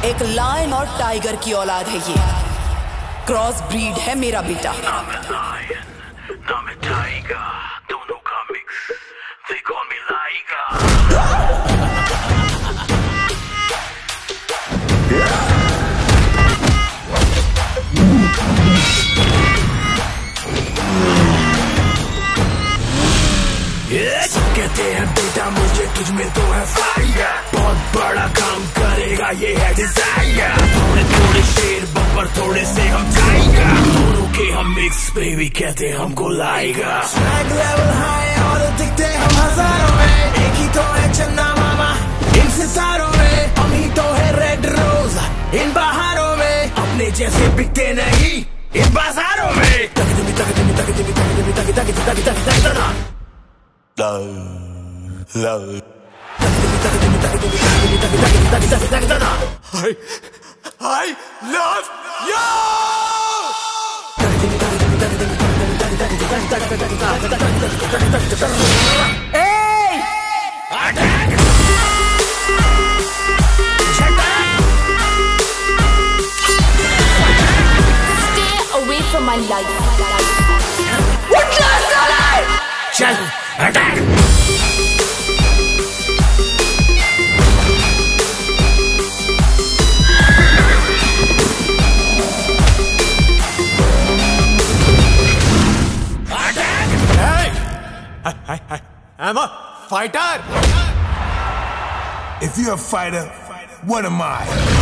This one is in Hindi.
एक लायन और टाइगर की औलाद है ये। क्रॉस ब्रीड है मेरा बेटा। नाम है लायन, नाम है टाइगर, दोनों का mix, they call me liger. कहते हैं बेटा मुझे तुझ में तो है फायर, बहुत बड़ा काम करेगा ये है डिजायर। थोड़े थोड़े शेर बब्बर थोड़े से हम टाइगर, दोनों के हम मिक्स बेबी कहते हमको लाइगर। स्वैग लेवल हाई और दिखते हम हजारों में, एक ही तो है चन्ना मामा इन सितारों में, हम ही तो है रेड रोज इन बहारों में, अपने जैसे बिकते नहीं इन बाजारों में। Love. I love you! Hey! Attack! Check back! Stay away from my life. What's that? Chal, attack! I'm a fighter! If you're a fighter, what am I?